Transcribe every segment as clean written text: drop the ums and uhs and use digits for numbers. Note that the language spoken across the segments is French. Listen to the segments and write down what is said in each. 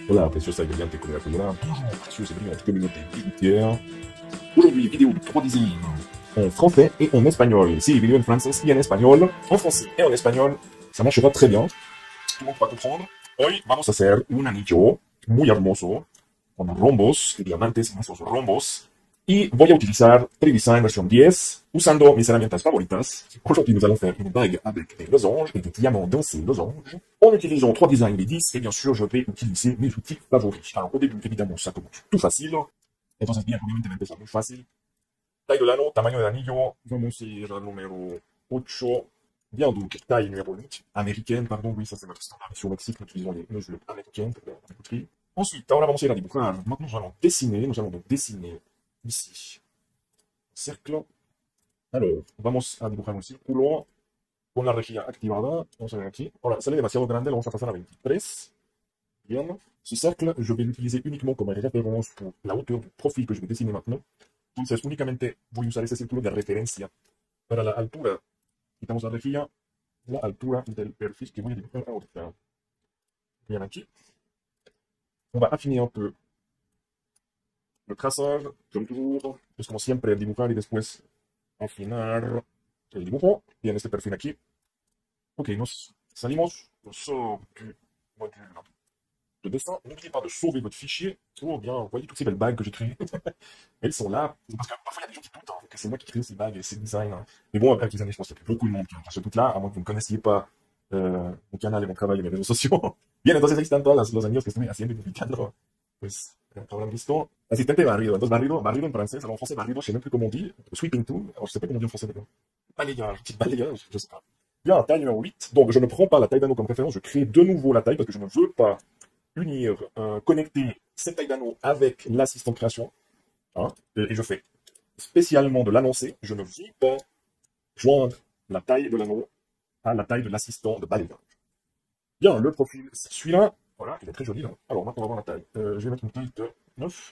Hola, preciosa y brillante comunidad. Bonjour, précieuse et brillante communauté bigutière. Aujourd'hui, vidéo de 3 designs en français et en espagnol. Sí, vidéo en français y en español. En français et en español, ça marchera très bien. Tout le monde va comprendre. Hoy vamos a hacer un anillo muy hermoso con rombos y diamantes en esos rombos. Y voy a utilizar 3Design version 10 usando mis herramientas favoritas. Aujourd'hui, nous allons faire une bague avec des losanges et des diamants dans ces losanges. En utilisant 3Design les 10, et bien sûr, je vais utiliser mes outils favoris. Alors, au début, évidemment, ça commence tout facile. Entonces, bien, obviamente, va a empezar muy fácil. Taille de l'anneau, tamaño del anillo, vamos a ir al número 8. Bien, donc, taille numéro 8, américaine, pardon, oui, ça c'est notre standard. Ici au Mexique, nous utilisons les mesures américaines pour la couterie. Ensuite, ahora vamos a ir a dibujar. Maintenant, nous allons donc dessiner ici un cercle. Alors, vamos a dibujar un círculo con la rejilla activada. Vamos a ver aquí. Ahora, sale demasiado grande, lo vamos a pasar a 23. Bien. Ce cercle, je vais l'utiliser uniquement comme référence pour la hauteur du profil que je vais dessiner maintenant. Entonces, únicamente voy a usar ese círculo de referencia para la altura. Quitamos la rejilla, la altura del perfil que voy a dibujar ahorita. Bien, aquí. On va affiner un peu le traçage, comme toujours. Es como siempre, dibujar y después afinar el dibujo. Bien, este perfil aquí. Ok, nos salimos du module de dessin. N'oubliez pas de sauver votre fichier. Oh bien, vous voyez toutes ces belles bagues que j'ai créées. Elles sont là. Parce que parfois, il y a des gens qui doutent que c'est moi qui crée ces bagues et ces designs. Mais bon, avec les années, je pense qu'il y a plus beaucoup de monde qui a ce doute-là, à moins que vous ne connaissiez pas mon canal et mon travail et mes réseaux sociaux. Bien, entonces ahí están todos los años que estoy haciendo y publicando. Pues, habrán visto. Asistente barrido. Entonces, barrido en français. Alors, en français, barrido, je sais même plus comment on dit. Sweeping tool. Alors, je sais pas comment on dit en français, d'accord. Balayage, petit balayage, je sais pas. Bien, taille numéro 8. Donc, je ne prends pas la taille d'anneau comme référence. Je crée de nouveau la taille parce que je ne veux pas unir, connecter cette taille d'anneau avec l'assistant de création. Hein, et je fais spécialement de l'annoncer. Je ne veux pas joindre la taille de l'anneau à la taille de l'assistant de balayage. Bien, le profil, c'est celui-là. Voilà, il est très joli. Hein. Alors, maintenant, on va voir la taille. Je vais mettre une taille de 9.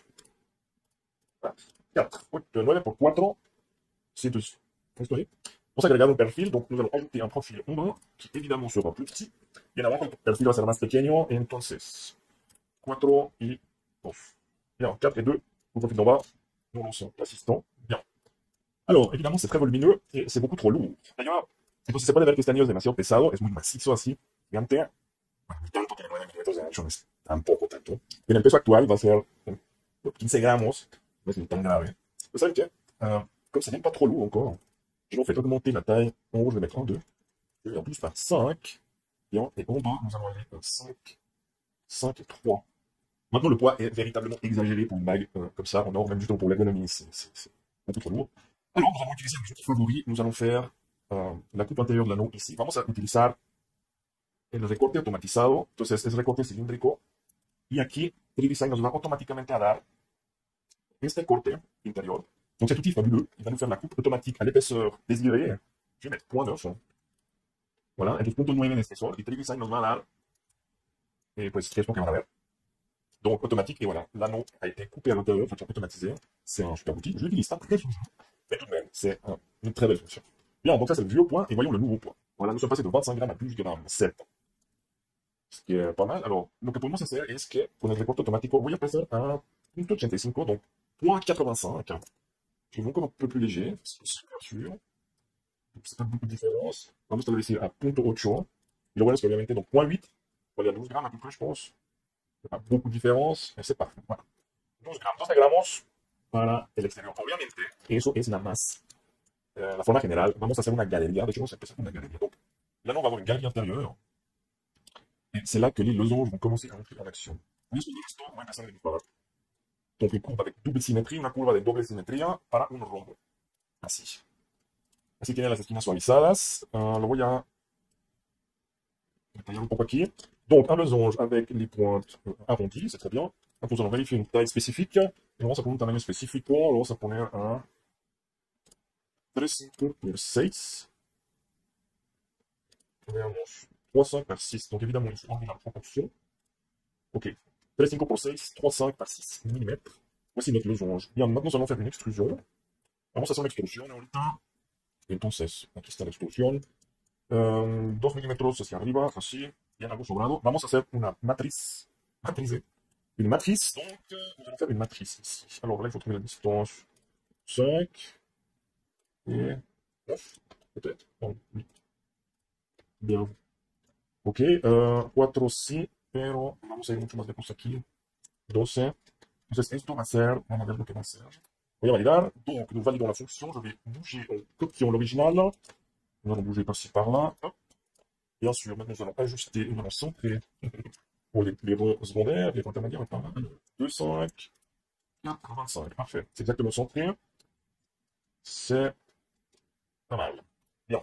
4. 9 por 4. C'est dessus. Vous voyez? Vamos a agregar un perfil, donc nous allons ajouter un profil en qui évidemment sera plus petit. Bien abajo el perfil va a ser más pequeño, entonces 4 y 2. Bien, 4 et 2, le profil d'en bas, nous lançons l'assistant. Bien. Alors, évidemment, c'est très volumineux et c'est beaucoup trop lourd. D'ailleurs, entonces se puede ver que este anillo es demasiado pesado, es muy macizo así, gigante. Bueno, ni tanto, tiene 9 milímetros de ancho, no es tampoco tanto. Bien, el peso actual va a ser 15 gramos, no es ni tan grave. Vous savez que, comme c'est même pas trop lourd encore, je vais en fait augmenter la taille. En haut, je vais mettre en 2. Je vais en plus par 5. Bien, et en bas, nous allons aller 5, 5 et 3. Maintenant, le poids est véritablement exagéré pour une bague comme ça, en or, même justement pour l'ergonomie, c'est un peu trop lourd. Alors, nous allons utiliser un outil favori. Nous allons faire la coupe intérieure de l'anneau ici. Vamos a utilizar el recorte automatizado. Entonces, es recorte cilíndrico. Y aquí, 3Design nos va automáticamente a dar este corte interior. Donc cet outil fabuleux, il va nous faire la coupe automatique à l'épaisseur désirée. Je vais mettre 0.9. Voilà, entonces 0.9 en espesor. Y 3Design nos va a dar, pues, qu'est-ce qu'on va ver. Donc automatique, et voilà, l'anneau a été coupé à l'intérieur, enfin automatisé. C'est un super outil. Je l'utilise pas très souvent, mais tout de même, c'est une très belle fonction. Bien, donc ça c'est le vieux point, et voyons le nouveau point. Voilà, nous sommes passés de 25 grammes à 12 grammes, 7. Ce qui est pas mal. Alors, lo que podemos hacer es que con el recorte automático voy a pasar a 0.85, donc 0.85. Je vais encore un peu plus léger, c'est super sûr. C'est pas beaucoup de différence. Vamos a decir a 0.8. Y lo bueno es que obviamente, donc 0.8, on va aller à 12 grammes à peu près, je pense. Il n'y a pas beaucoup de différence, mais c'est parfait. Voilà. 12 gramos, 12 gramos para el exterior. Obviamente, eso es nada más la forma general. Vamos a hacer una galería. De hecho, vamos a empezar con una galería. Donc, là, on va avoir une galerie intérieure. Et c'est là que les losanges vont commencer à entrer en action. Listo, listo, voy a empezar a dibujar. Donc, une courbe avec double simetría, una curva de doble simetría para un rombo. Así. Así tiene las esquinas suavizadas. Lo voy a detallar un poco aquí. Donc, un losange avec les pointes arrondies, c'est très bien. Donc, nous allons vérifier une taille spécifique. Et vamos a poner un tamaño específico. Lo vamos a poner a 3,5 por 6. Veamos. 3,5 par 6. Donc, évidemment, il faut enlever la proportion. Ok. 3,5 por 6, 3,5 par 6 mm. Voici notre losange. Bien, maintenant, nous allons faire une extrusion. Vamos a hacer una extrusión ahorita. Entonces, aquí está la extrusión. 2 milímetros hacia arriba, así, bien algo sobrado. Vamos a hacer una matriz. une matrice. Donc, nous allons faire une matrice ici. Alors là, il faut trouver la distance 5 et 9, peut-être. Non, 8. Bien. Ok, 4 sí, pero vamos a ir mucho más lejos aquí. 12. Entonces, esto va a ser, vamos a ver lo que va a ser. Voy a validar. Donc, nous validons la fonction. Je vais bouger en copiant l'original. Nous allons bouger par-ci, par-là. Bien sûr, maintenant, nous allons ajuster, nous allons centrer pour les ronds secondaires, les ronds intermédiaires, par là. 2, 5, 4, 25. Parfait. C'est exactement centré. C'est pas mal. Bien.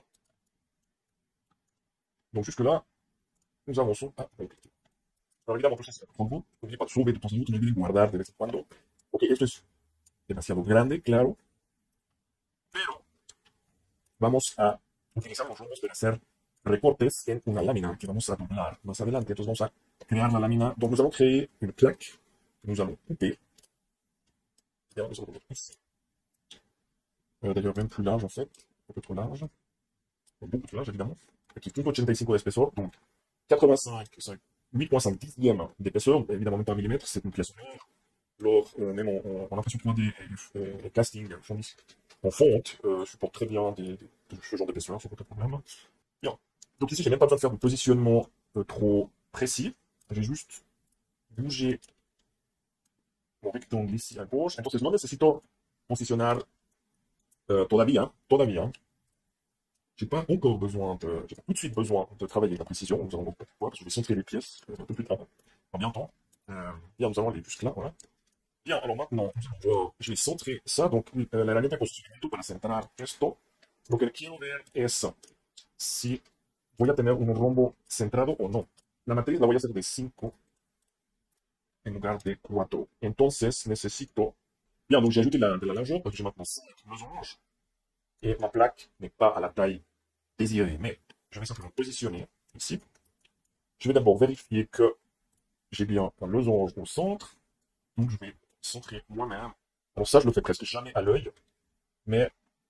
Donc, jusque-là, nous avançons à compléter. Alors, évidemment, tout ça, c'est un bon. N'oubliez pas de sauver de temps en temps, de guardar de vez en cuando. Ok, esto es demasiado grande, claro. Pero vamos a utilizar los rombos para hacer recortes en una lámina que vamos a doblar más adelante. Entonces vamos a crear la lámina. Donc nous allons créer une plaque que nous allons couper. Bien, nous allons ici. D'ailleurs, même plus large en fait. Un peu trop large. Beaucoup trop large évidemment. Aquí 1,85 de espesor. Donc 85, 8,5 dixièmes d'épaisseur. Évidemment même pas en millimètres, c'est une pièce d'or. Lors, même en impression 3D et casting, en fonte, supporte très bien ce genre d'épaisseur sans aucun problème. Bien. Donc ici, j'ai même pas besoin de faire de positionnement trop précis. J'ai juste bougé mon rectangle ici à gauche. Entonces no necesito posicionar todavía. J'ai pas encore besoin j'ai pas tout de suite besoin de travailler la précision. Nous allons voir pourquoi, parce que je vais centrer les pièces un peu plus tard, en bien temps. Bien, nous allons aller jusque là, voilà. Bien, alors maintenant, je vais centrer ça. Donc, la herramienta construcción para centrar esto, lo que quiero ver es si voy a tener un rombo centrado o no. La matriz la voy a hacer de 5 en lugar de 4. Entonces, necesito... Bien, donc j'ai ajouté de la largeur parce que j'ai maintenant 5 losanges. Et ma plaque n'est pas à la taille désirée. Mais je vais simplement positionner ici. Je vais d'abord vérifier que j'ai bien un losange au centre. Donc, je vais centrer moi-même. Alors ça, je le fais presque jamais à l'œil, mais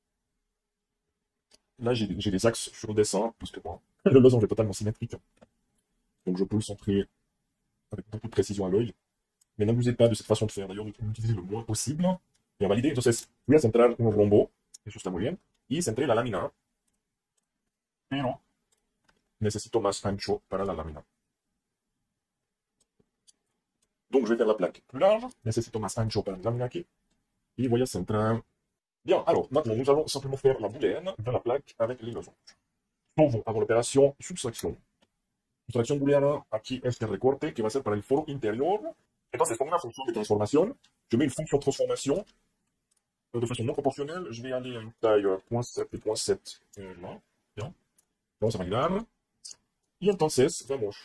là, j'ai des axes sur le dessin, parce que bon, le losange est totalement symétrique. Donc je peux le centrer avec beaucoup de précision à l'œil. Mais n'abusez pas de cette façon de faire. D'ailleurs, utilisez le moins possible. Bien validé. Entonces, voy a centrar un rombo. Eso está muy bien. Y centré la lámina. Pero necesito más ancho para la lámina. Donc, je vais faire la plaque plus large. Necesito más ancho para la lámina aquí. Y voy a centrar. Bien, alors, maintenant, nous allons simplement faire la boulène de la plaque avec les losanges. Nous avant l'opération subtraction. Subtracción booleana, aquí este recorte que va a ser para el foro interior. Entonces, con una función de transformación, je mets une fonction de transformation de façon non proportionnelle. Je vais aller à une taille 0.7 et 0.7 là. Bien. Vamos a validar. Y entonces, vamos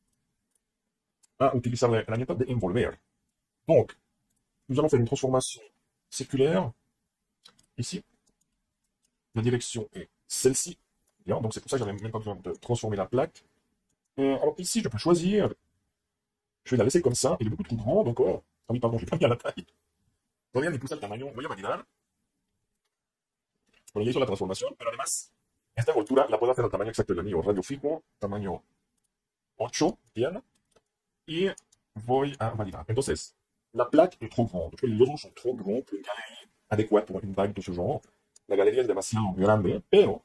a utilizar la herramienta de envolver. Donc, nous allons faire une transformation circulaire. Ici, la direction est celle-ci. Bien, donc c'est pour ça que j'avais même pas besoin de transformer la plaque. Alors ici, je peux choisir. Je vais la laisser comme ça. Elle est beaucoup trop grande encore. Ah oui, pardon, j'ai pas mis à la taille. Todavía ni puse el tamaño. Voy a validar. Bueno, ya hizo la transformación, pero además, esta envoltura la puedo hacer al tamaño exacto del anillo. Radio fijo, tamaño 8, bien. Y voy a validar. Entonces, la plaque est trop grande. Les losanges sont trop grands pour une galerie adéquate pour une bague de ce genre. La galería es demasiado grande, pero,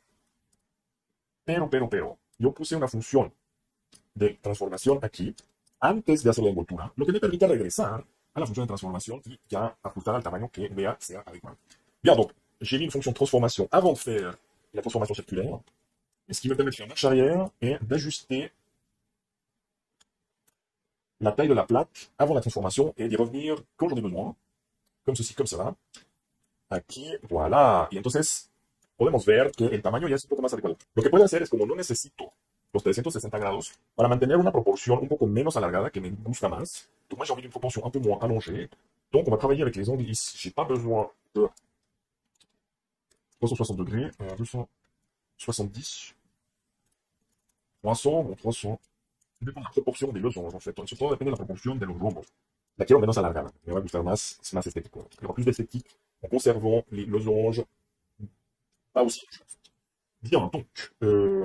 yo puse una función de transformación aquí antes de hacer la envoltura, lo que me permite regresar a la función de transformación y ya ajustar al tamaño que vea sea adecuado. Bien, donc, j'ai mis une fonction de transformation avant de faire la transformation circulaire, et ce qui me permet de faire marche arrière et d'ajuster la taille de la plaque avant la transformation et d'y revenir quand j'en ai besoin, comme ceci, comme cela. Aquí, voilà. Y entonces, podemos ver que el tamaño ya es un poco más adecuado. Lo que puedo hacer es, como no necesito los 360 grados, para mantener una proporción un poco menos alargada, que me gusta más. Donc moi, j'ai envie d'une proportion un peu moins allongée. Donc, on va travailler avec les angles ici. J'ai pas besoin de 360 degrés, 270, 300, bon, 300. Ça dépend de la proporción de losanges, en fait. Eso todo depende de la proporción de los rombos. La quiero menos alargada. Me va a gustar más, es más estético. Il y aura plus d'esthétique en conservant les losanges pas aussi. Bien, donc,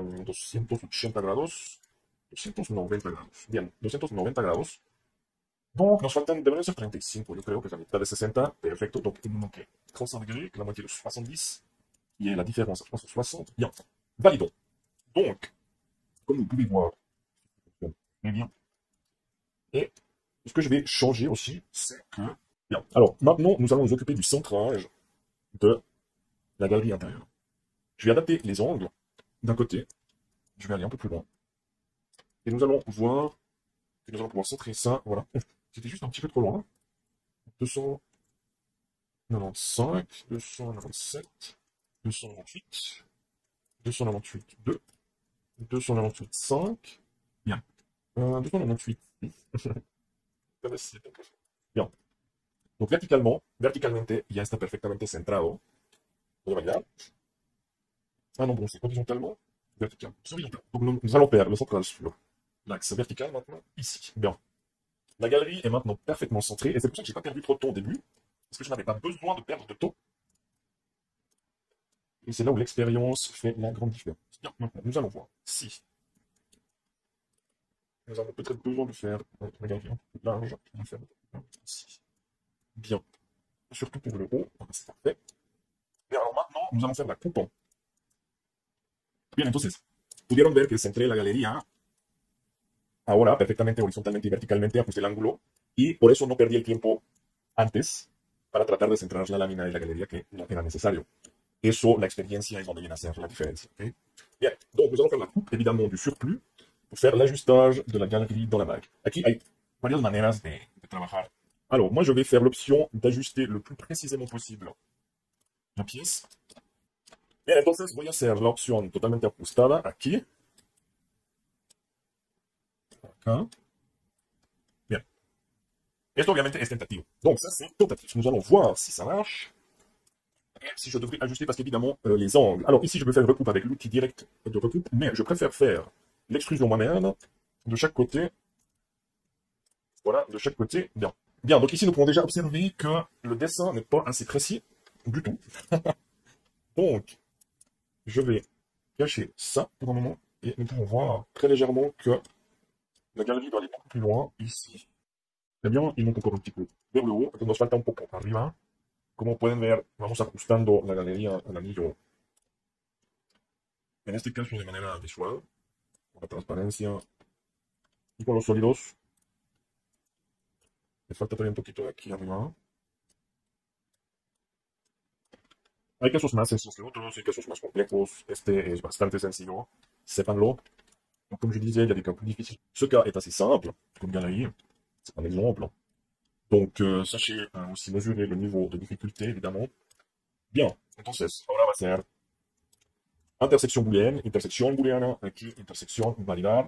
280 grados, 290 grados. Bien, 290 grados. Donc, nos faltan, deberían ser 35, yo creo que es la mitad de 60. Perfecto, donc tenemos que 30 degrés, que la moitié de 70, y la différence entre 60. Bien, validons. Donc, comme vous pouvez voir, très bien. Et ce que je vais changer aussi, c'est que... Bien, alors maintenant, nous allons nous occuper du centrage de la galerie intérieure. Je vais adapter les angles d'un côté. Je vais aller un peu plus loin. Et nous allons voir que nous allons pouvoir centrer ça. Voilà. C'était juste un petit peu trop loin. 295, 297, 298, 298, 2, 298, 5. Bien. 298, 6. Bien. Donc verticalmente ya está perfectamente centrado. Voy a validar. Ah non, bon, c'est horizontalement vertical. C'est horizontal. Donc nous allons faire le centrage sur l'axe vertical maintenant, ici. Bien. La galerie est maintenant parfaitement centrée, et c'est pour ça que je n'ai pas perdu trop de temps au début, parce que je n'avais pas besoin de perdre de temps. Et c'est là où l'expérience fait la grande différence. Bien, maintenant, nous allons voir si nous avons peut-être besoin de faire la galerie un peu plus large. On va faire ici. Bien. Surtout pour le haut, c'est parfait. Et alors maintenant, nous allons faire la coupe. Bien, entonces, pudieron ver que centré la galería ahora perfectamente horizontalmente y verticalmente, ajusté el ángulo, y por eso no perdí el tiempo antes para tratar de centrar la lámina de la galería que no era necesario. Eso, la experiencia es donde viene a ser la différence. Okay. Bien, donc nous allons faire la coupe, évidemment, du surplus pour faire l'ajustage de la galerie dans la bague. Aquí hay varias maneras de trabajar. Alors, moi, je vais faire l'option d'ajuster le plus précisément possible la pièce. Bien, entonces voy a hacer la opción totalmente ajustada aquí. Acá. Bien. Esto obviamente es tentativo. Donc ça, c'est tentatif. Nous allons voir si ça marche. Et si je devrais ajuster, parce qu'évidemment, les angles. Alors ici, je peux faire une recoupe avec l'outil direct de recoupe, mais je préfère faire l'extrusion moi-même de chaque côté. Voilà, de chaque côté. Bien. Bien, donc ici, nous pouvons déjà observer que le dessin n'est pas assez précis du tout. Donc, je vais cacher ça pour un moment, et nous pouvons voir très légèrement que la galerie doit aller beaucoup plus loin ici. Eh bien, il monte encore un petit peu vers le haut, entonces nos falta un poco arriba. Como pueden ver, vamos ajustando la galería al anillo. En este caso de manera visual, con la transparencia y con los sólidos. Me falta todavía un poquito de aquí arriba. Hay casos más sencillos que otros, hay casos más complejos. Este es bastante sencillo, sépanlo. Donc, comme je disais, il y a des cas plus difficiles. Ce cas est assez simple, comme galerie. C'est un exemple. Donc, sachez aussi mesurer le niveau de difficulté, évidemment. Bien, entonces, ahora va a ser intersección booleana, aquí intersección validar.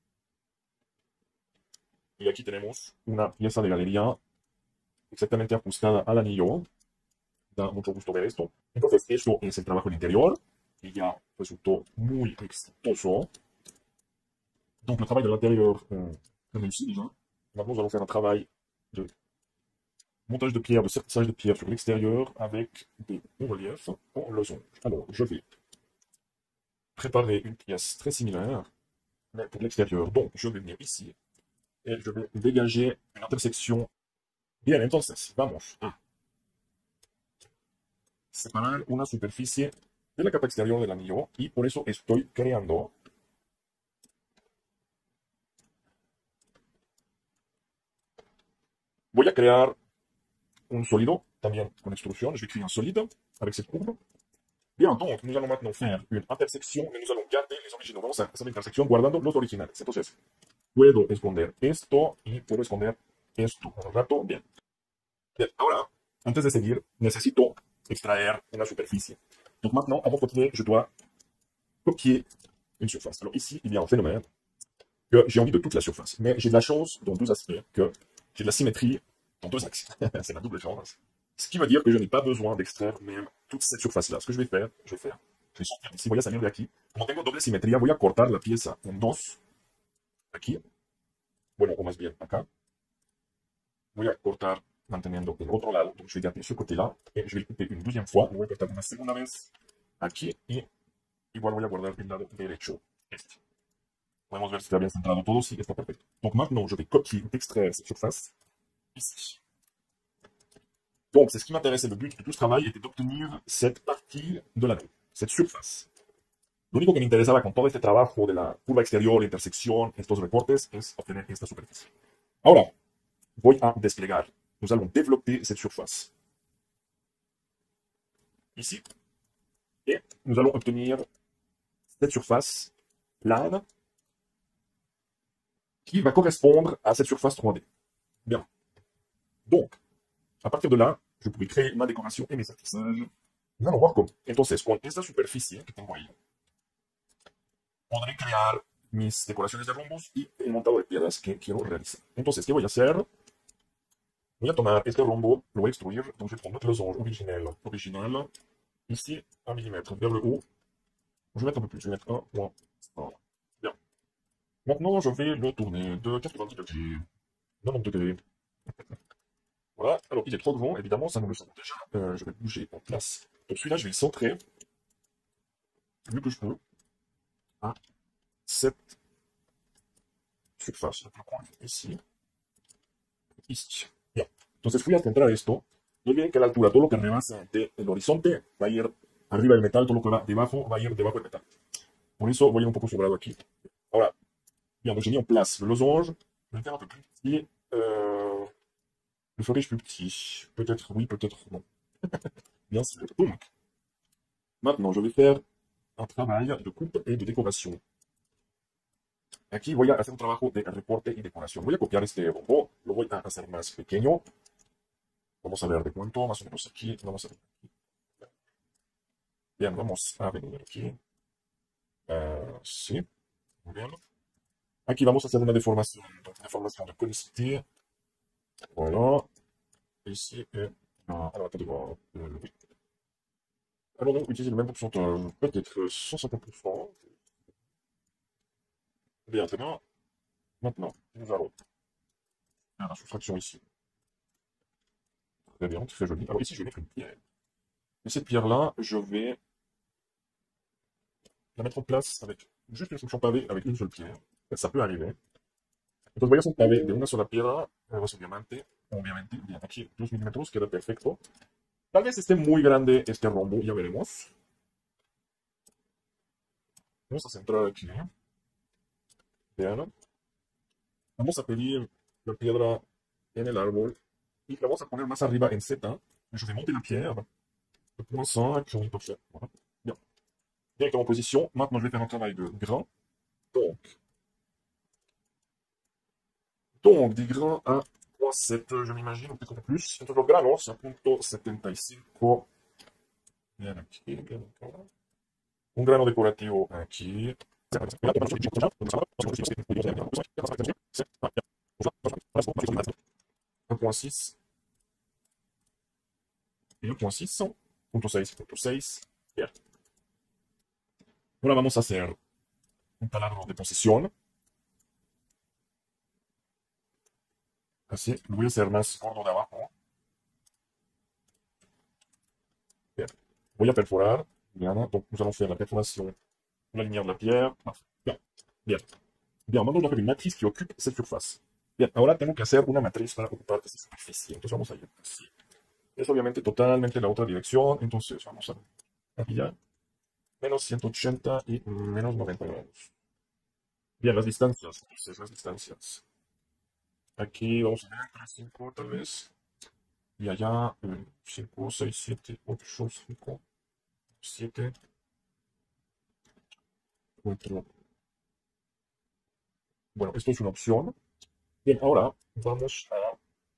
Y aquí tenemos una pieza de galería exactamente ajustada al anillo. Da mucho gusto ver esto. Entonces, eso es el trabajo del interior, y ya resultó muy exitoso. Donc, le travail de l'intérieur est réussi déjà. Maintenant, nous allons faire un travail de montage de pierre, de sertissage de pierre sur l'extérieur avec des reliefs en losange. Alors, je vais préparer une pièce très similaire, mais pour l'extérieur. Donc, je vais venir ici et je vais dégager une intersection. Bien, entonces, vamos a separar una superficie de la capa exterior del anillo, y por eso estoy creando voy a crear un sólido, también con extrusión. Je vais créer un solide avec cette courbe. Bien, donc, nous allons maintenant faire une intersection, mais nous allons garder les originaux. Vamos a hacer la intersección guardando los originales. Entonces, puedo esconder esto y puedo esconder esto. Un rato, bien. Bien, ahora, antes de seguir, necesito extraer una superficie. Donc maintenant, avant de continuer, je dois copier une surface. Alors ici, il y a un phénomène que j'ai envie de toute la surface. Mais j'ai de la chance dans deux aspects, que j'ai de la symétrie dans deux axes. C'est la double chance. Ce qui veut dire que je n'ai pas besoin d'extraire même toute cette surface-là. Ce que je vais faire, je vais sortir ici, voy a salir de aquí. Como tengo doble simetría, voy a cortar la pieza en dos. Aquí. Bueno, o más bien acá. Voy a cortar manteniendo el otro lado. Donc je vais garder ce côté-là. Et je vais le couper une deuxième fois. Lo voy a cortar una segunda vez aquí. Y igual voy a guardar el lado derecho. Este. Podemos ver si está bien centrado todo. Sí, está perfecto. Donc maintenant, je vais copier, extraire cette surface. ici. Donc, c'est ce qui m'intéressait. Le but de tout ce travail était d'obtenir cette partie de l'anneau, cette surface. Lo único que me interesaba con todo este trabajo de la curva exterior, la intersección, estos recortes, es obtener esta superficie. Ahora, voy a desplegar. Nous allons développer cette surface. Ici. Et nous allons obtenir cette surface plane qui va correspondre à cette surface 3D. Bien. Donc, a partir de là, je pourrai créer ma décoration et mes aterrizajes. Nous allons voir cómo. Entonces, con esta superficie que tengo ahí, podré crear mis decoraciones de rombos y el montado de piedras que quiero realizar. Entonces, ¿qué voy a hacer? Voy a tomar este rombo, lo voy a extruir, donc je vais prendre notre losange original, ici, 1 mm vers le haut. Je vais mettre un peu plus, je vais mettre 1.1. Bien. Maintenant, je vais le tourner de 90 degrés. 90 degrés. Voilà, alors il est trop grand, évidemment, ça nous le savons déjà. Je vais bouger en place. Donc celui-là, je vais le centrer, le mieux que je peux, à cette surface. Ici. Ici. Bien. Entonces voy a centrar esto. No olviden que a la altura, todo lo que rebasa del horizonte va a ir arriba del metal, todo lo que va debajo va a ir debajo del metal. Por eso voy a ir un poco sobrado aquí. Ahora, bien, donc j'ai mis en place le losange. Je vais le faire un peu plus petit. Le ferai-je plus petit? Peut-être oui, peut-être non. Bien sûr. Donc, maintenant, je vais faire un travail de coupe et de décoration. Aquí voy a hacer un trabajo de reporte y decoración. Voy a copiar este rombo, lo voy a hacer más pequeño. Vamos a ver de cuánto, más o menos aquí. Vamos a ver aquí. Bien, vamos a venir aquí. Sí, muy bien. Aquí vamos a hacer una deformación de conicité. Voilà. Ici, alors attendez voir. Oui. Alors donc, utiliser le même pourcentage, peut-être 150%. Bien, très bien. Maintenant, nous allons faire la soustraction ici. Très bien, très joli. Alors ici, je vais mettre une pierre. Et cette pierre-là, je vais la mettre en place avec juste une fonction pavée avec une seule pierre. Ça peut arriver. Entonces voy a hacer un pavé de una sola piedra, obviamente, bien, aquí 2 milímetros, queda perfecto. Tal vez esté muy grande este rombo, ya veremos. Vamos a centrar aquí. Vean. Vamos a pedir la piedra en el árbol y la vamos a poner más arriba en Z. Je vais monter la pierre. Le point 5, on peut faire. Voilà. Bien. Directement en position. Maintenant, je vais faire un travail de grain. Donc, des grains à 0.7, je m'imagine, ou peut-être un peu plus. Entonces, los granos a .75. Bien aquí, bien acá. Un grano decorativo aquí. 1.6 y 1.6, punto 6, punto 6. Bien. Ahora vamos a hacer un taladro de posición. Así, lo voy a hacer más gordo de abajo. Bien. Voy a perforar. Bien, donc nous allons faire la perforation de la lumière de la pierre. Bien. Bien. Bien, maintenant je dois faire une matrice qui occupe cette surface. Bien, ahora tengo que hacer una matriz para ocupar esta superficie. Entonces vamos a ir así. Es obviamente totalmente la otra dirección. Entonces vamos a aquí ya. Menos 180 y menos 90 grados. Bien, las distancias. Entonces, las distancias. Aquí vamos a ver 3, 5 tal vez. Y allá 5, 6, 7, 8, 5, 7, 4. Bueno, esto es una opción. Bien, ahora vamos a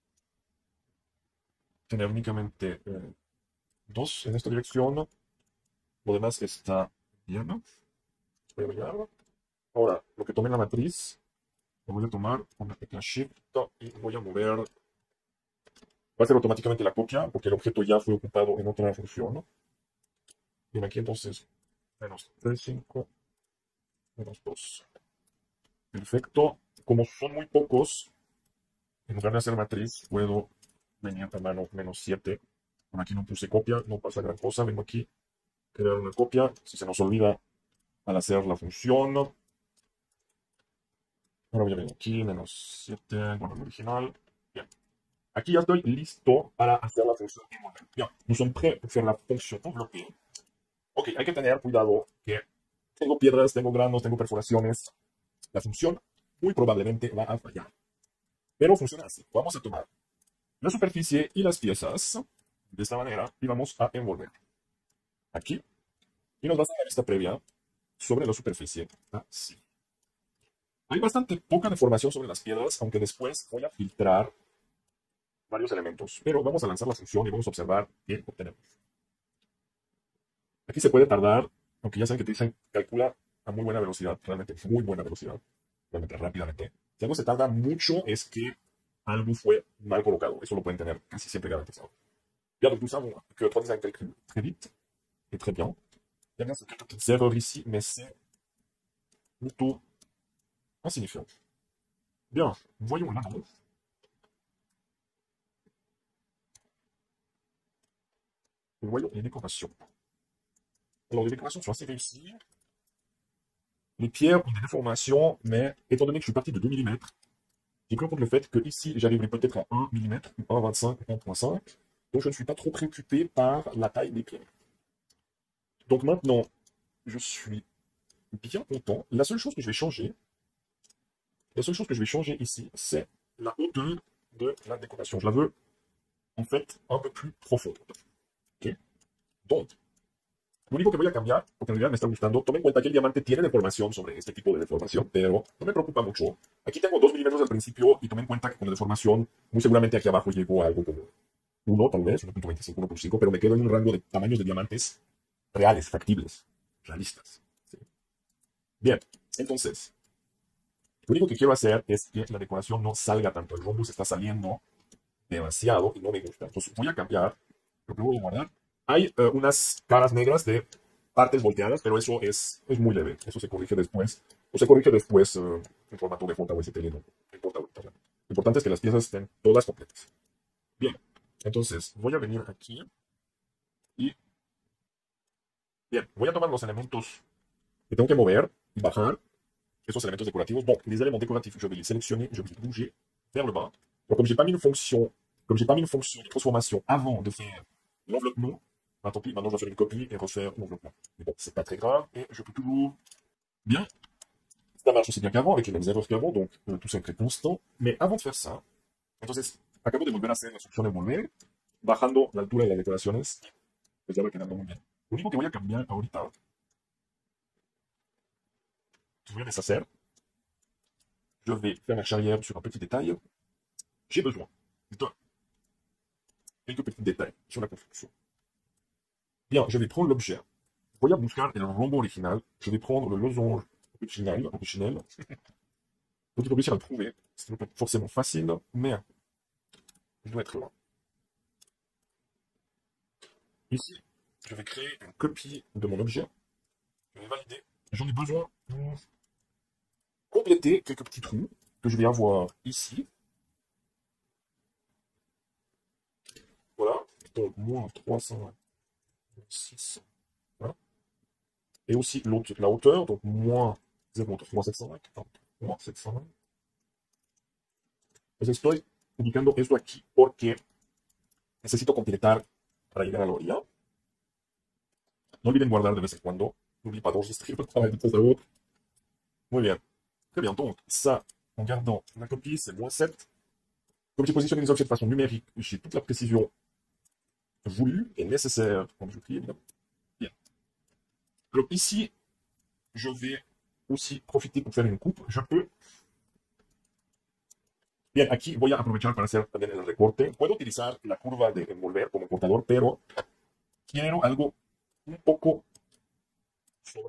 tener únicamente 2 en esta dirección. Lo demás está bien. Voy a mirar. Ahora, lo que tomé en la matriz, lo voy a tomar con la tecla Shift y voy a mover. Va a ser automáticamente la copia, porque el objeto ya fue ocupado en otra función, ¿no? Bien, aquí entonces, menos 3, 5, menos 2. Perfecto. Como son muy pocos, en lugar de hacer matriz, puedo venir a mano menos 7. Bueno, aquí no puse copia, no pasa gran cosa. Vengo aquí, crear una copia. Si se nos olvida al hacer la función. Ahora voy a venir aquí, menos 7, con el original. Bien. Aquí ya estoy listo para hacer la función envolver. Bien, nous sommes prêts pour faire la fonction envelopper. Ok, hay que tener cuidado que tengo piedras, tengo granos, tengo perforaciones. La función muy probablemente va a fallar. Pero funciona así. Vamos a tomar la superficie y las piezas de esta manera y vamos a envolver. Aquí. Y nos va a hacer la vista previa sobre la superficie. Así. Hay bastante poca deformación sobre las piedras, aunque después voy a filtrar varios elementos. Pero vamos a lanzar la función y vamos a observar qué obtenemos. Aquí se puede tardar, aunque ya saben que te dicen calcula a muy buena velocidad, realmente muy buena velocidad, realmente rápidamente. Si algo se tarda mucho es que algo fue mal colocado. Eso lo pueden tener casi siempre garantizado. Bien, donc tout ça, que 3 design calcule très vite et très bien. Il y a bien quelques petites erreurs ici, mais c'est plutôt insignifiant. Bien, voyons là. Voyons les décorations. Alors, les décorations sont assez réussies. Les pierres ont des déformations, mais étant donné que je suis parti de 2 mm, j'ai pris en compte le fait que ici, j'arriverai peut-être à 1 mm, 1,25, 1,5. Donc, je ne suis pas trop préoccupé par la taille des pierres. Donc maintenant, je suis bien content. La seule chose que je vais changer ici, c'est la hauteur de la décoration. Je la veux, en fait, un peu plus profonde. ¿Okay? Donc, lo único que voy a cambiar, porque en realidad me está gustando, tomen en cuenta que el diamante tiene deformación sobre este tipo de deformación, pero no me preocupa mucho. Aquí tengo 2 milímetros al principio y tomen en cuenta que con la deformación, muy seguramente aquí abajo llegó a algo como 1, tal vez, 1.25, 1.5, pero me quedo en un rango de tamaños de diamantes reales, factibles, realistas. ¿Sí? Bien, entonces, lo único que quiero hacer es que la decoración no salga tanto. El rhombus está saliendo demasiado y no me gusta. Entonces voy a cambiar, lo que voy a guardar. Hay unas caras negras de partes volteadas, pero eso es muy leve. Eso se corrige después. O se corrige después en formato de JSTL. No importa ahorita. Lo importante es que las piezas estén todas completas. Bien, entonces voy a venir aquí y... Bien, voy a tomar los elementos que tengo que mover y bajar. Esos éléments décoratifs. Bon, les éléments décoratifs, je vais les sélectionner, je vais les bouger vers le bas. Donc, comme j'ai pas mis une fonction de transformation avant de faire l'enveloppement, ben, tant pis, maintenant je dois faire une copie et refaire l'enveloppement. Mais bon, c'est pas très grave et je peux toujours... Bien, ça marche aussi bien qu'avant, avec les mêmes erreurs qu'avant, donc tout ça est très constant. Mais avant de faire ça, entonces, acabo de volver a hacer la función de volver, bajando la altura de las decoraciones, pues ya va quedando muy bien. Lo único que voy a cambiar ahorita, je voy a deshacer. Je vais faire marche arrière sur un petit détail. J'ai besoin de quelques petits détails sur la construction. Bien, je vais prendre l'objet. Voy a buscar el rombo original. Je vais prendre le losange original. Donc il faut réussir à le trouver. Ce n'est pas forcément facile, mais je dois être là. Ici, je vais créer une copie de mon objet. Je vais valider. J'en ai besoin pour compléter quelques petits trous que je vais avoir ici. Voilà, donc moins 306. Voilà. Et aussi la hauteur, donc moins 0,3705. Moins 720. Pues estoy indicando esto aquí porque necesito completar para llegar a la orilla. No olviden guardar de vez en cuando. N'oublie pas d'enregistrer votre travail de temps à autre. Muy bien. Très bien, donc ça, en gardant la copie, c'est moins 7. Comme j'ai positionné les objets de façon numérique, j'ai toute la précision voulue et nécessaire en bijouterie, évidemment. Bien. Alors ici, je vais aussi profiter pour faire une coupe. Je peux... Bien, aquí voy a aprovechar para hacer también el recorte. Puedo utilizar la curva de envolver como cortador, pero quiero algo un poco sobre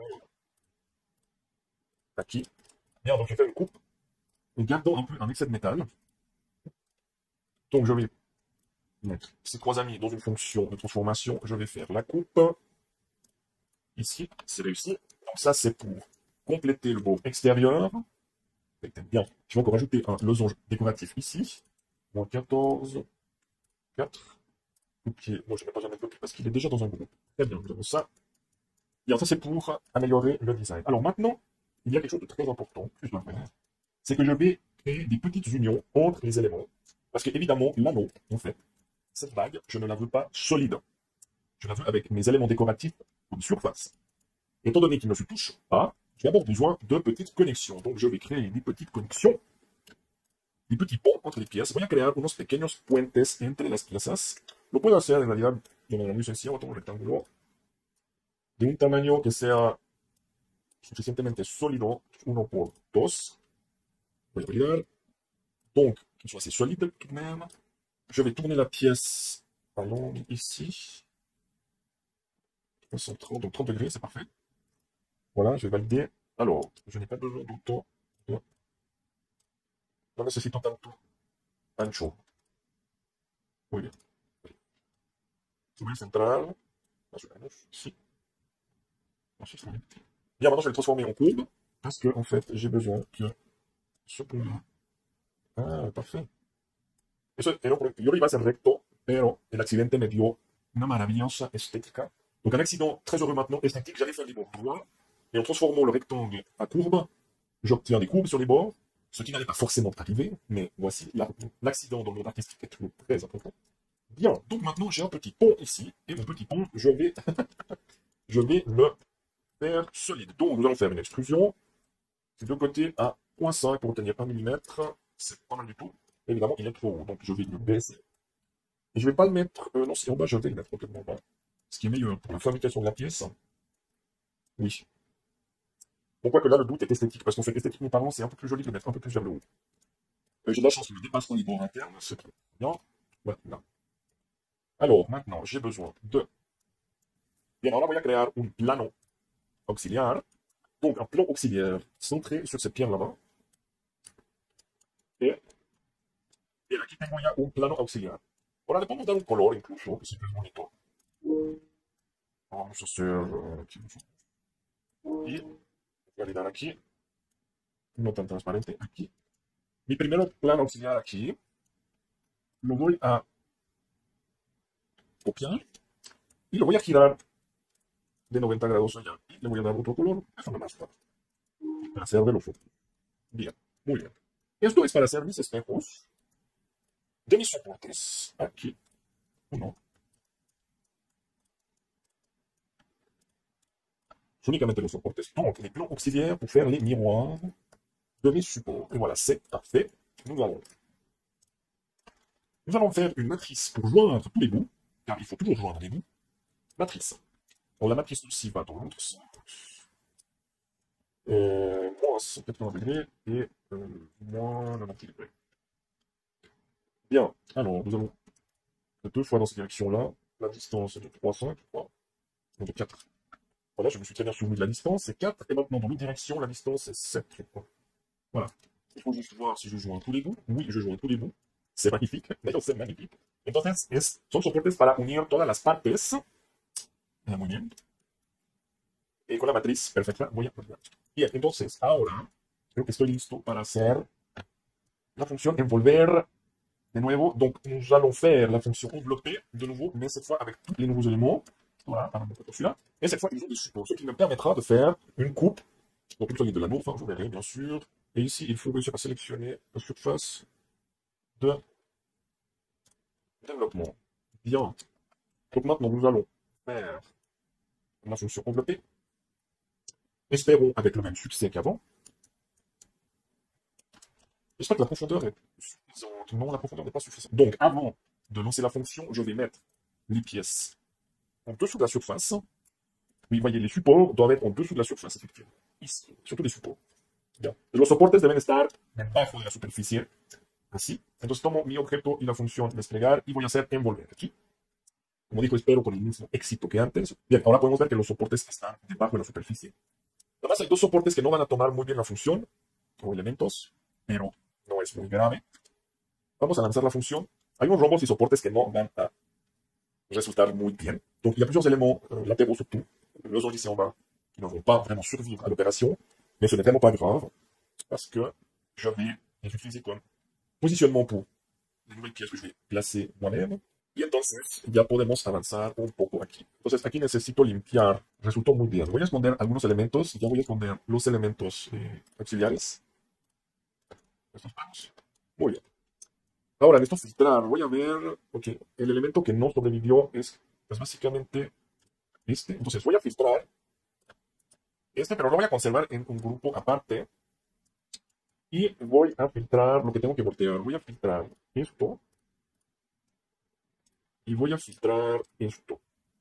aquí. Bien, donc je vais faire une coupe en gardant un peu un excès de métal. Donc je vais mettre ces 3 amis dans une fonction de transformation. Je vais faire la coupe. Ici, c'est réussi. Donc ça, c'est pour compléter le beau extérieur. Bien. Je vais encore rajouter un losange décoratif ici. Moins 14, 4. Copier. Moi, je ne vais pas jamais copier parce qu'il est déjà dans un groupe. Très bien, nous avons ça. Bien, ça c'est pour améliorer le design. Alors maintenant, il y a quelque chose de très important que je dois faire. C'est que je vais créer des petites unions entre les éléments. Parce que, évidemment, l'anneau, en fait, cette bague, je ne la veux pas solide. Je la veux avec mes éléments décoratifs en surface. Étant donné qu'il ne se touche pas, j'ai d'abord besoin de petites connexions. Donc, je vais créer des petites connexions, des petits ponts entre les piezas. Voy a crear unos pequeños puentes entre las piezas. Lo puedo hacer, en realidad, de manera muy sencilla. Voy a tomar un rectángulo de un tamaño que sea suficientemente sólido, 1 por 2. Voy a abrir. Donc, qu'il soit assez solide tout de même. Je vais tourner la pièce à l'angle ici. 330, donc 30 degrés, c'est parfait. Voilà, je vais valider. Alors, je n'ai pas besoin d'autant. No necesito tanto ancho. Muy bien. Voy a centrar, más o menos, ici. Así está bien. Bien, maintenant je vais le transformer en courbe, parce que, en fait, j'ai besoin que ce pont-là. Ah, parfait. Eso era yo lo iba a hacer recto, pero el accidente me dio una maravillosa estética. Donc un accident très heureux maintenant, esthétique, j'allais faire des bords droits, et en transformant le rectangle à courbe, j'obtiens des courbes sur les bords, ce qui n'allait pas forcément arriver, mais voici, l'accident dans le monde artistique est toujours très important. Bien, donc maintenant j'ai un petit pont ici, et mon petit pont, je vais le faire solide. Donc nous allons faire une extrusion, des deux côtés à 0,5 pour obtenir 1 mm, c'est pas mal du tout. Évidemment, il est trop haut, donc je vais le baisser. Et je vais pas le mettre, non, si en bas, je vais le mettre complètement en bas. Ce qui est meilleur pour la fabrication de la pièce. Oui. Bon, quoi que là, le doute est esthétique, parce qu'en fait, esthétiquement parlant, c'est un peu plus joli de le mettre un peu plus vers le haut. J'ai de la chance qu'il me dépasse les bords internes, c'est très bien. Voilà. Alors, maintenant, j'ai besoin de... Bien, ahora voy a crear un plano auxiliar. Donc, un plan auxiliaire centré sur cette pierre là-bas. Et aquí tengo ya un plano auxiliar. Ahora le podemos dar un color incluso, que siempre es bonito. Vamos a hacer aquí. Y voy a dar aquí. No tan transparente. Aquí. Mi primer plano auxiliar aquí. Lo voy a copiar. Y lo voy a girar de 90 grados allá. Y le voy a dar otro color. Eso no más para hacer de los otros. Bien. Muy bien. Esto es para hacer mis espejos de mis soportes. Aquí. Uno. Únicamente los soportes. Donc, les plans auxiliaires pour faire les miroirs de mes supports. Et voilà, c'est parfait. Nous allons faire une matrice pour joindre tous les bouts, car il faut toujours joindre les bouts. Matrice. Alors, la matrice aussi va dans l'autre sens. Moins 180 degrés et moins 90 degrés. Bien, alors nous allons deux fois dans cette direction-là. La distance est de 3,5, je crois. Non, de 4. Voilà, je me suis très bien souvenu de la distance, c'est 4. Et maintenant, dans l'autre direction, la distance est 7, je crois. Voilà. Il faut juste voir si je joins tous les bouts. Oui, je joins tous les bouts. C'est magnifique. D'ailleurs, c'est magnifique. Entonces, son soportes para unir todas las partes. Muy bien. Y con la matriz perfecta voy a poner. Bien, entonces, ahora creo que estoy listo para hacer la fonction envolver de nuevo. Donc, nous allons faire la fonction envelopper de nouveau, mais cette fois avec tous les nouveaux éléments. Voilà, par exemple, celui-là. Et cette fois, ils ont des supports, ce qui me permettra de faire une coupe. Donc, une solide de l'anneau, enfin, vous verrez, bien sûr. Et ici, il faut réussir à sélectionner la surface de développement. Bien. Donc, maintenant, nous allons faire la fonction envelopper. Espérons avec le même succès qu'avant. J'espère que la profondeur est suffisante. Non, la profondeur n'est pas suffisante. Donc, avant de lancer la fonction, je vais mettre les pièces en dessous de la surface. Oui, voyez, les supports doivent être en dessous de la surface, effectivement. Ici, surtout les supports. Bien. Los soportes deben estar debajo de la superficie. Así. Entonces tomo mi objeto y la función desplegar y voy a hacer envolver aquí. Como dijo, espero con el mismo éxito que antes. Bien, ahora podemos ver que los soportes están debajo de la superficie. Además, hay dos soportes que no van a tomar muy bien la función, o elementos, pero no es muy grave. Vamos a lanzar la función. Hay unos rombos y soportes que no van a resultar muy bien. Donc, il y a plusieurs éléments latéraux surtout, les autres ici en bas, qui ne vont pas vraiment survivre à l'opération, mais ce n'est vraiment pas grave, parce que je vais les utiliser comme positionnement pour les nouvelles pièces que je vais placer moi-même. Y entonces ya podemos avanzar un poco aquí. Entonces aquí necesito limpiar. Resultó muy bien. Voy a esconder algunos elementos. Ya voy a esconder los elementos auxiliares. Estos planos. Muy bien. Ahora, necesito filtrar. Voy a ver. Ok, el elemento que no sobrevivió es pues, básicamente este. Entonces voy a filtrar este, pero lo voy a conservar en un grupo aparte. Y voy a filtrar lo que tengo que voltear. Voy a filtrar esto y voy a filtrar esto.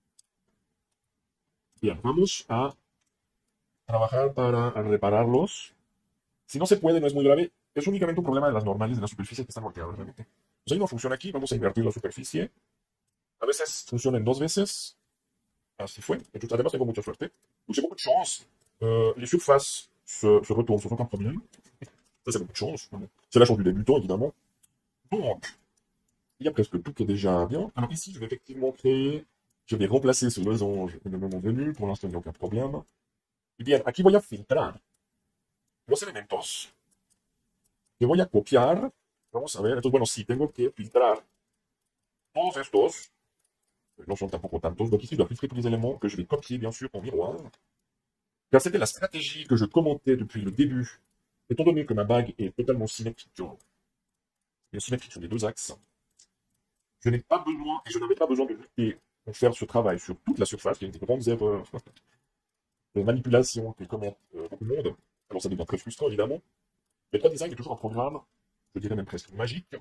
Bien, vamos a trabajar para repararlos. Si no se puede, no es muy grave. Es únicamente un problema de las normales de la superficie que están volteadas realmente. Pues ahí no funciona aquí. Vamos a invertir la superficie. A veces funciona en dos veces. Así fue. Entonces, además, tengo mucha suerte. Donc, j'ai beaucoup de chance. Les surfaces se retournent sans aucun problème. Ça, c'est beaucoup de chance. C'est la chance du débutant, évidemment. Donc, il y a presque tout qui est déjà bien. Alors ici, je vais effectivement créer... Je vais remplacer ce losange le moment venu. Pour l'instant, il n'y a aucun problème. Y bien, aquí voy a filtrar los elementos que voy a copiar. Vamos a ver. Entonces, bueno, sí, tengo que filtrar todos estos. No son tampoco tantos. Donc ici, je dois filtrer tous les éléments que je vais copier, bien sûr, en miroir. Car c'était la stratégie que je commentais depuis le début. Étant donné que ma bague est totalement symétrique, symétrique sur les deux axes, je n'ai pas besoin, et je n'avais pas besoin de lutter pour faire ce travail sur toute la surface. Il y a des grandes erreurs de manipulation que commettent beaucoup de monde. Alors ça devient très frustrant, évidemment. Mais 3Design est toujours un programme, je dirais même presque magique,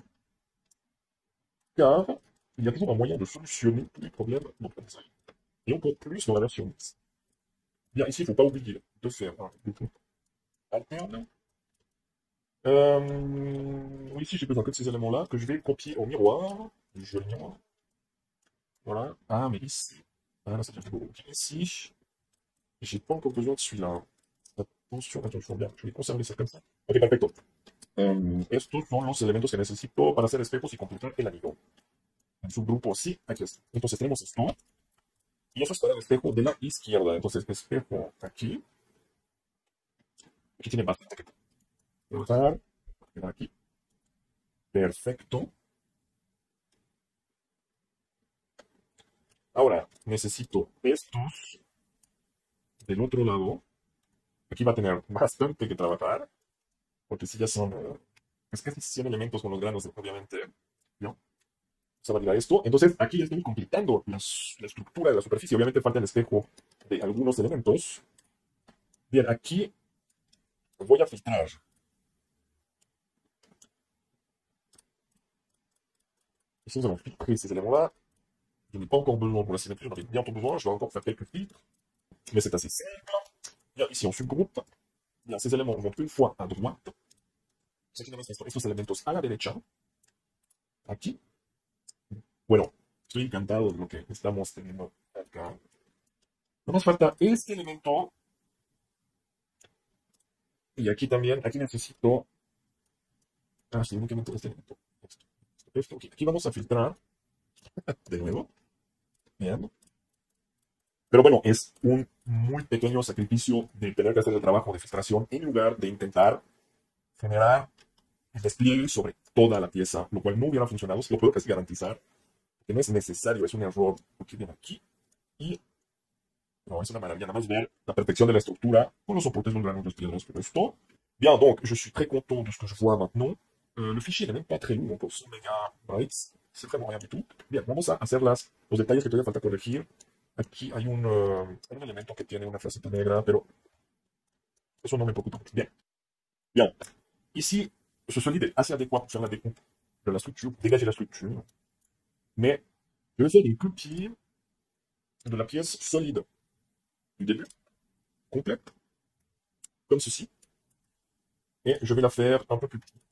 car il y a toujours un moyen de solutionner tous les problèmes dans 3Design. Et encore plus dans la version mix. Bien, ici, il ne faut pas oublier de faire un bouton alterne. Oui, ici, j'ai besoin que de ces éléments-là, que je vais copier au miroir. Je le miroir. Voilà. Ah, mais ici. Ah, là, ça devient beau. Ici, j'ai pas encore besoin de celui-là. Attention, attention, bien. Je vais conserver ça comme ça. Ok, perfecto. Estos son los elementos que necesito para hacer espejos y completar el anillo. En su grupo, sí, aquí está. Entonces tenemos esto. Y eso es para el espejo de la izquierda. Entonces, espejo aquí. Aquí tiene bastante que trabajar. Aquí. Perfecto. Ahora, necesito estos del otro lado. Aquí va a tener bastante que trabajar. Porque si ya son es casi 100 elementos con los granos, obviamente. ¿No? Vamos a validar esto. Entonces, aquí ya estoy completando la estructura de la superficie. Obviamente falta el espejo de algunos elementos. Bien, aquí voy a filtrar. Ici, nous allons filtrer ces éléments-là. Je n'ai pas encore besoin pour la symétrie, j'en ai bientôt besoin. Je vais encore faire quelques filtres. Mais c'est assez simple. Bien, ici, on subgroupe. Bien, ces éléments vont une fois à droite. Estos elementos a la derecha. Aquí. Bueno, estoy encantado de lo que estamos teniendo acá. No nos falta este elemento. Y aquí también, aquí necesito... Ah, sí, únicamente este elemento. Esto, okay. Aquí vamos a filtrar. De nuevo. Bien. Pero bueno, es un muy pequeño sacrificio de tener que hacer el trabajo de filtración en lugar de intentar generar el despliegue sobre toda la pieza, lo cual no hubiera funcionado, se lo puedo casi garantizar, que no es necesario, es un error. Porque viene aquí y no, es una maravilla, nada más ver la perfección de la estructura con los soportes, los granos, los piedras, pero esto. Bien, donc, je suis très content de ce que je vois maintenant. Le fichier n'est même pas très lourd, pour 100 megabytes, c'est vraiment rien du tout. Bien, vamos a hacer los detalles que todavía falta corregir. Aquí hay un elemento que tiene una frasita negra, pero eso no me preocupa mucho. Bien, bien. Ici, ce solide est assez adéquat pour faire la découpe de la structure, dégager la structure. Mais je vais faire une copie de la pièce solide du début, complète, comme ceci. Et je vais la faire un peu plus petite.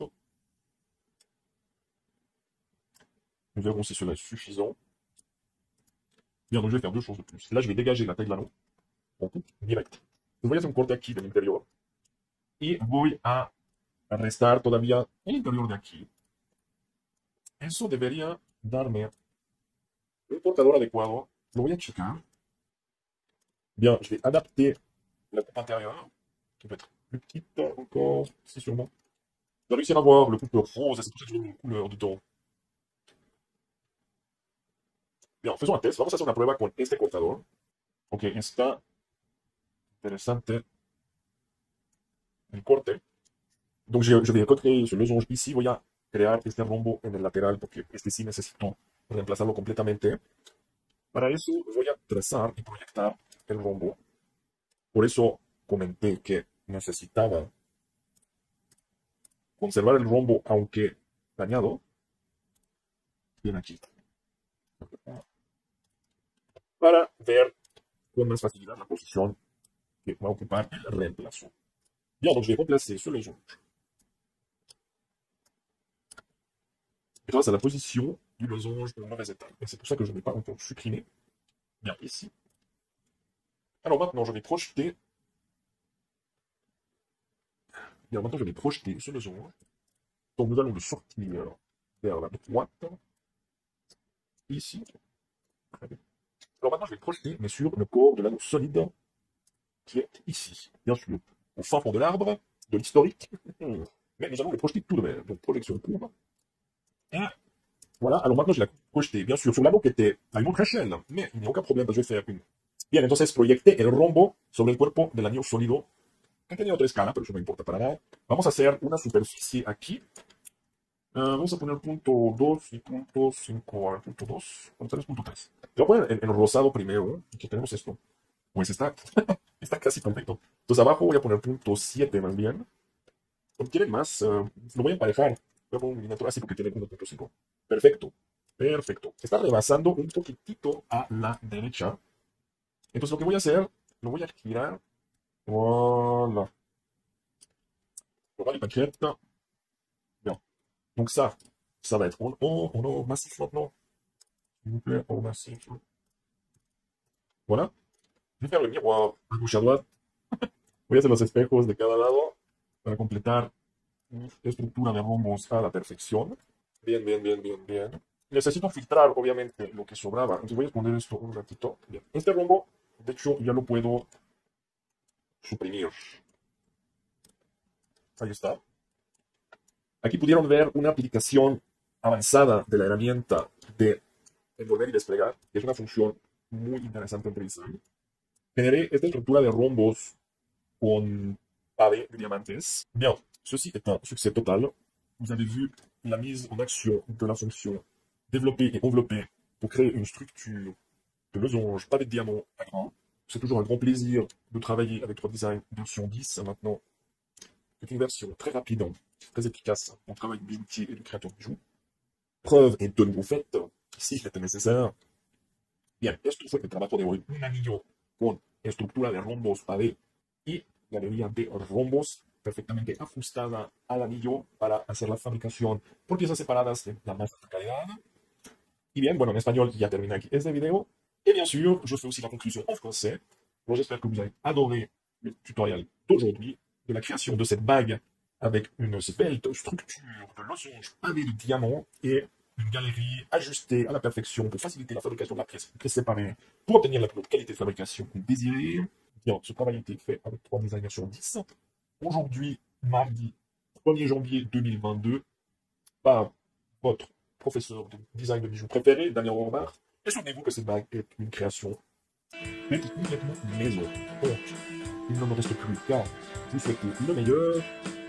Nous verrons si cela est suffisant. Bien, donc je vais faire deux choses de plus. Là, je vais dégager la taille de l'anneau. En coupe direct. Voy a hacer un corte aquí del interior. Y voy a restar todavía el interior de aquí. Eso debería darme un portador adecuado. Lo voy a checar. Bien, je vais adapter la coupe intérieure, qui peut être plus petite encore, si sûrement. Je vais réussir à avoir le coupe rose, et c'est pour ça que je mets une couleur dedans. Bien, faisons un test. Vamos a hacer una prueba con este cortador. Ok, está interesante el corte. Donc je vais recréer ce losange ici. Voy a crear este rombo en el lateral, porque este sí necesito reemplazarlo completamente. Para eso voy a trazar y proyectar el rombo. Por eso comenté que necesitaba conservar el rombo, aunque dañado. Bien aquí. Para ver con más facilidad la posición que va a ocupar el reemplazo. Bien, donc je vais remplacer ce losange grâce à la position du losange au mauvais état. Et c'est pour ça que je ne vais pas encore supprimer. Bien, ici. Alors maintenant, je vais projeter. Bien, maintenant, je vais projeter ce losange. Donc nous allons le sortir vers la droite. Ici. Alors maintenant, je vais projeter, mais sur le corps de l'anneau solide qui est ici. Bien sûr, au fin fond de l'arbre, de l'historique. Mais nous allons le projeter tout de même. Donc projection courbe. Et voilà, alors maintenant je l'ai projeté, bien sûr, sur l'anneau qui était à une autre échelle. Mais il n'y a aucun problème, je vais faire une. Bien, entonces proyecté el rombo sobre el cuerpo del anillo sólido. Que tenía otra escala, pero eso no importa para nada. Vamos a hacer una superficie aquí. Vamos a poner punto 2 y punto 5, a ver, punto 2, punto 3, punto 3. Yo voy a poner en el rosado primero, ¿eh? Aquí tenemos esto. Pues está, está casi perfecto. Entonces abajo voy a poner punto 7 más bien. Si quieren más, lo voy a emparejar. Voy a poner un miniatura así porque tiene 1.5. Perfecto, perfecto. Está rebasando un poquitito a la derecha. Entonces lo que voy a hacer, lo voy a girar. Voilà. Voilà les paquettes. Bien. Donc ça va être en massif maintenant. S'il vous plaît, en massif. Voilà. Je vais faire le miroir à gauche à droite. Voy a hacer los espejos de cada lado para completar mi estructura de rombos a la perfección. Bien, bien, bien, bien, bien. Necesito filtrar, obviamente, lo que sobraba. Entonces voy a poner esto un ratito. Bien. Este rombo, de hecho, ya lo puedo suprimir. Ahí está. Aquí pudieron ver una aplicación avanzada de la herramienta de envolver y desplegar, que es una función muy interesante en Design. Generé esta estructura de rombos con pavé de diamantes. Bien, ceci est un succès total. Vous avez vu la mise en action de la fonction développer et envelopper pour créer une structure de losange pavé de diamant à grains. C'est toujours un grand plaisir de travailler avec 3Design version 10 maintenant. C'est une version très rapide, très efficace en travail de bijoutier et de créateur de bijoux. Preuve est de nouveau faite, si c'était nécessaire. Bien, esto fue el trabajo de hoy. Un anillo con estructura de rombos pavé y galería de rombos perfectamente ajustada al anillo para hacer la fabricación por piezas separadas de la más alta calidad. Y bien, bueno, en español ya termina aquí este video. Et bien sûr, je fais aussi la conclusion en français. Bon, j'espère que vous avez adoré le tutoriel d'aujourd'hui, de la création de cette bague avec une svelte structure de losange pavé de diamant et une galerie ajustée à la perfection pour faciliter la fabrication de la pièce séparée pour obtenir la plus haute qualité de fabrication désirée. Bien, ce travail a été fait avec 3Design version 10. Aujourd'hui, mardi 1er janvier 2022, par votre professeur de design de bijoux préféré, Daniel Rombard. Et souvenez-vous que cette bague est une création complètement maison. Donc, il ne me reste plus qu'à vous souhaiter le meilleur.